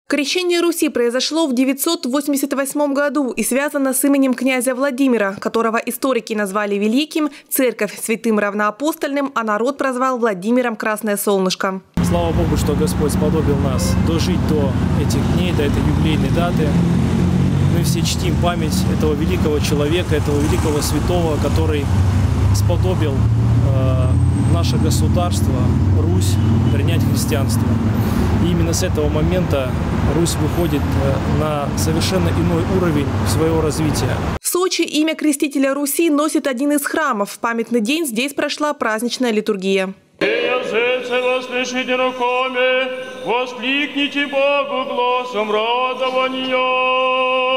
Крещение Руси произошло в 988 году и связано с именем князя Владимира, которого историки назвали великим, церковь святым равноапостольным, а народ прозвал Владимиром Красное Солнышко. Слава Богу, что Господь сподобил нас дожить до этих дней, до этой юбилейной даты. Мы все чтим память этого великого человека, этого великого святого, который сподобил наше государство, Русь, принять христианство. И именно с этого момента Русь выходит на совершенно иной уровень своего развития. В Сочи имя крестителя Руси носит один из храмов. В памятный день здесь прошла праздничная литургия. Воскликните Богу гласом радования.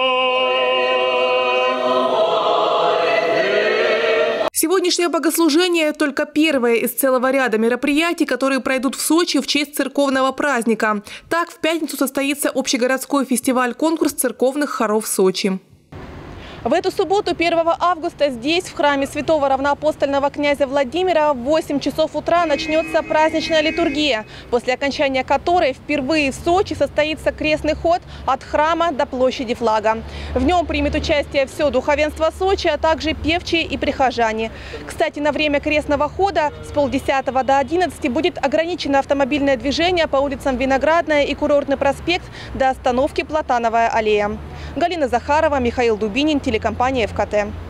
Сегодняшнее богослужение – только первое из целого ряда мероприятий, которые пройдут в Сочи в честь церковного праздника. Так, в пятницу состоится общегородской фестиваль-конкурс церковных хоров Сочи. В эту субботу, 1 августа, здесь, в храме святого равноапостольного князя Владимира, в 8 часов утра начнется праздничная литургия, после окончания которой впервые в Сочи состоится крестный ход от храма до площади Флага. В нем примет участие все духовенство Сочи, а также певчие и прихожане. Кстати, на время крестного хода с 9:30 до 11 будет ограничено автомобильное движение по улицам Виноградная и Курортный проспект до остановки Платановая аллея. Галина Захарова, Михаил Дубинин, телекомпания ФКТ.